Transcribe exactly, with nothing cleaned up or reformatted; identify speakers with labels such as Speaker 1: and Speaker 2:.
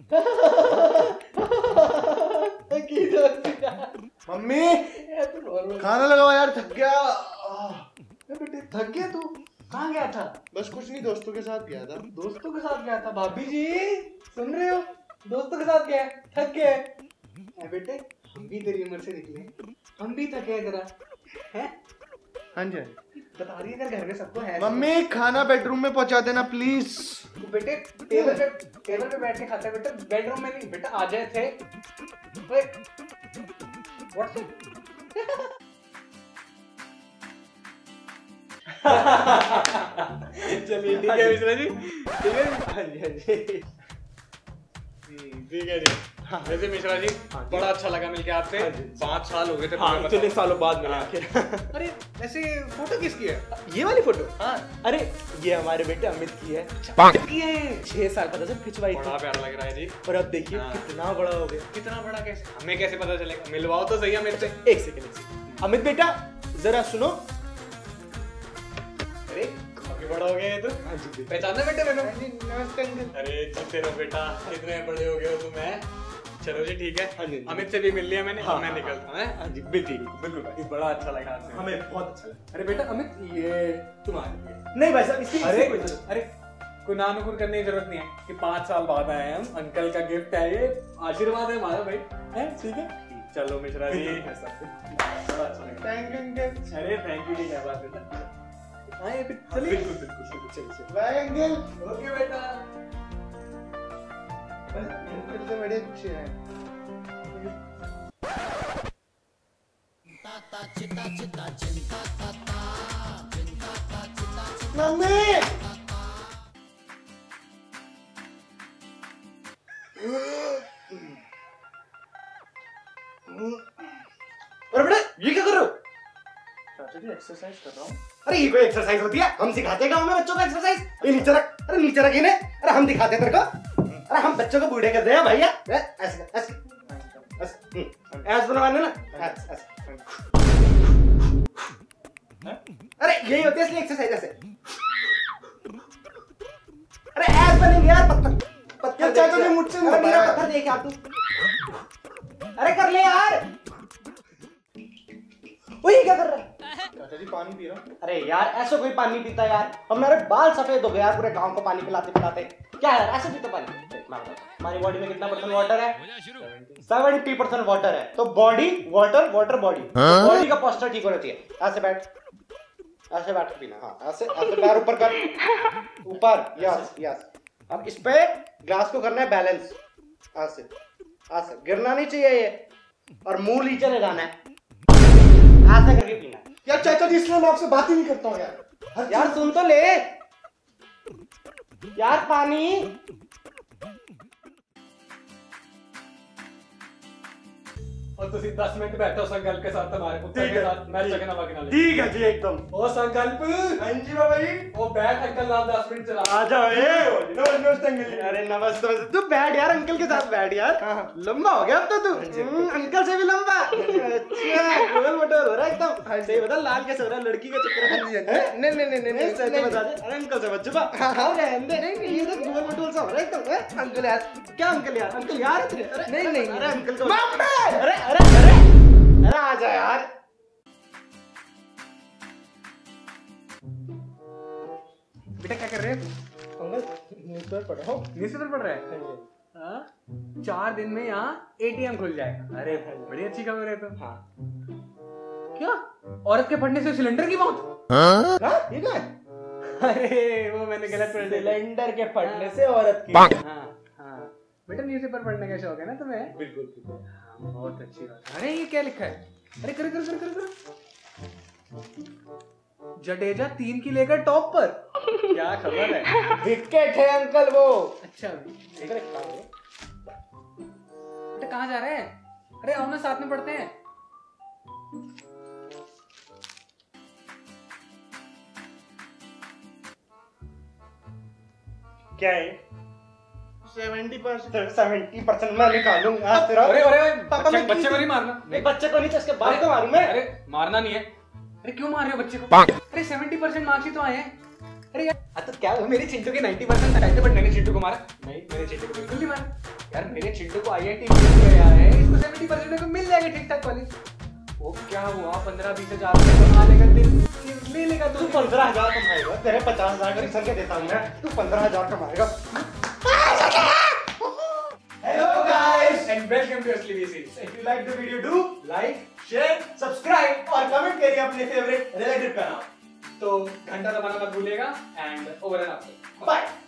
Speaker 1: Mummy खाना लगाओ यार, थक गया।
Speaker 2: बेटे थक गया तू? कहाँ गया था?
Speaker 1: बस कुछ नहीं, दोस्तों के साथ गया था।
Speaker 2: दोस्तों के साथ गया था? भाभी जी सुन रहे हो, दोस्तों के साथ गया, थक गया। बेटे हम भी तेरी उम्र से निकले, हम भी थके हैं जरा, हैं?
Speaker 1: हाँ जी
Speaker 2: बता रही है घर में सबको है।
Speaker 1: मम्मी खाना बेडरूम में पहुंचा देना प्लीज।
Speaker 2: बेटे टेबल पे टेबल पे बैठ के खाता है बेटा, बेडरूम में नहीं। बेटा आ जाए थे। व्हाट्स चलिए ठीक है मिश्रा जी, ठीक है। हाँ जी हाँ जी ठीक है जी। हाँ वैसे मिश्रा जी बड़ा अच्छा लगा मिलके आपसे। पाँच साल हो गए थे। हाँ इतने सालों बाद मिला आखिर। अरे वैसे फोटो किसकी है? ये वाली फोटो? हाँ अरे ये हमारे बेटे अमित की है। की है? छह साल पता जब खिंचवाई थी। बड़ा प्यारा लग रहा है जी। और अब देखिए कितना बड़ा हो गया। कितना बड़ा कैसे? हमें कैसे पता चलेगा? मिलवाओ तो सही अमित से। एक सेकंड एक सेकंड अमित बेटा जरा सुनो। अरे काफी बड़ा हो गया है तू। हाँ जी पहचाना बेटे मैंने? नमस्ते अंकल। अरे जीते रहो बेटा, कितने बड़े हो गए हो तुम। है चलो जी ठीक है। हाँ जी अमित से भी मिल लिया मैंने। हाँ, मैं निकलता हूँ। हाँ जी बिल्कुल बिल्कुल भाई, बड़ा अच्छा लगा आपसे। हमें बहुत अच्छा लगा। अरे बेटा अमित ये तुम्हारे लिए नहीं भाई साहब, इसकी अरे अरे कोई नानुकुर करने की जरूरत नहीं है कि पाँच साल बाद आए हम। अंकल का गिफ्ट है ये, आशीर्वाद है हमारा भाई। है ठीक है चलो मिश्रा जी बड़ा अच्छा लगा। Thank you uncle. अरे थैंक यू नहीं है बात बेटा। हाँ ये चलिए बिल्कुल बिल्कुल चलिए चलिए बाय अंकल। ओके बेटा। अंकल तो बड़े अच्छे हैं। मम्मी अरे बेटा ये क्या कर रहे हो? चाचा जी एक्सरसाइज कर रहा हूँ। अरे ये कोई एक्सरसाइज होती है? हम सिखाते हैं गाँव में बच्चों को एक्सरसाइज। ये नीचे रख। अरे नीचे रख इन्हें। अरे हम दिखाते हैं तेरे को। अरे हम बच्चों को बूढ़े कर दे हैं भैया। ऐसे ऐसे ऐसे ऐसे बनवाने ना। ऐसे अरे यही होती है असली एक्सरसाइज। ऐसे अरे ऐसे बनेंगे यार। पत्थर पत्थर चाचा जी मुझसे नहीं होता है। पत्थर देख यार तू। अरे कर ले यार। वो ये क्या कर रहा है? चाचा जी पानी पी रहा हूँ। अरे यार ऐसे कोई पानी पीता यार? हमारे बाल सफेद हो गए यार पूरे गांव को पानी पिलाते पिलाते। क्या यार ऐसे पीता पानी? हमारी बॉडी में कितना परसेंट वाटर है? सेवेंटी परसेंट वाटर है। तो body water water body body का पोस्चर ठीक होना चाहिए। ऐसे बैठ, ऐसे बैठ के पीना। हाँ ऐसे ऐसे पैर ऊपर कर, ऊपर। Yes yes. अब इस पे ग्लास को करना है बैलेंस। ऐसे ऐसे गिरना नहीं चाहिए ये, और मुंह नीचे ले जाना है। ऐसा करके पीना यार। चाचा जी इसलिए मैं आपसे बात ही नहीं करता हूँ यार। यार सुन तो ले यार पानी। और तुसी दस मिनट बैठो संकल्प के साथ हमारे पुत्र के साथ मैच चकना वगना ले। ठीक है जी एकदम। ओ संकल्प। हां जी बाबा जी। ओ बैठ अंकल नाम दस मिनट चला। आ जाओ ए। नमस्ते अंकल। अरे नमस्ते। तू बैठ यार अंकल के साथ बैठ यार। लंबा हो गया अब तो तू। अंकल से भी लंबा। अच्छा गोल मटोल हो रहा है एकदम। सही बता लाल कैसे हो रहा है? लड़की का चक्कर है? नहीं नहीं नहीं नहीं सच बता दे। अरे अंकल से बच्चों हां हां रहने दे। नहीं ये तो गोल मटोल सा हो रहा है एकदम। अंकल यार क्या अंकल यार? अंकल यार तेरे। अरे नहीं नहीं अरे अंकल को अरे अरे अरे अरे आ जा यार। बेटा क्या कर रहे हैं? अंकल न्यूज़पेपर पढ़ रहा हूँ। न्यूज़पेपर पढ़ रहा है? हाँ चार दिन में यहाँ एटीएम खुल जाएगा। अरे बड़ी अच्छी खबर है तो। हाँ क्या औरत के पढ़ने से सिलेंडर की मौत? हाँ ये क्या है? अरे वो मैंने गलत पढ़ दिया। सिलेंडर के फटने से औरत की। हाँ हाँ बेटा न्यूज़पेपर पढ़ने का शौक है ना तुम्हें? बिल्कुल बिल्कुल। बहुत अच्छी बात। अरे ये क्या लिखा है? अरे कर कर कर कर कर। जडेजा तीन की लेकर टॉप पर। क्या खबर है? विकेट है अंकल वो। अच्छा बेटा कहाँ जा रहे हैं? अरे आओ ना साथ में पढ़ते हैं। क्या है? सेवेंटी परसेंट सेवेंटी परसेंट मैं निकालूंगा तेरा। अरे अरे पापा मैं बच्चे को नहीं मारना। नहीं बच्चे को नहीं, इसके बाल को मारूं मैं। अरे मारना नहीं है। अरे क्यों मार रहे हो बच्चे को? अरे सेवेंटी परसेंट मार्क्स ही तो आए हैं।
Speaker 3: अरे यार तो क्या मेरे चिंटू के नब्बे परसेंट कटाए थे, बट मैंने चिंटू को मारा नहीं, मेरे चिंटू को बिल्कुल नहीं मारा यार। मेरे चिंटू को आई आई टी मिल गया है, इसको सत्तर परसेंट को मिल जाएगा ठीक ठाक कॉलेज। वो क्या हुआ, पंद्रह बीस हजार रुपए कमा लेगा, दिन ले लेगा।
Speaker 2: तू पंद्रह हजार कमाएगा, तेरे पचास हजार का रिसर्च देता हूँ मैं, तू पंद्रह हजार कमाएगा।
Speaker 3: Hello guys and welcome to asliBC.
Speaker 1: If you like the video, do
Speaker 3: Like,
Speaker 1: share, subscribe और कमेंट करिए अपने फेवरेट रिलेटिव का नाम।
Speaker 3: तो घंटा दबाना मत भूलिएगा and over and out.
Speaker 1: Bye.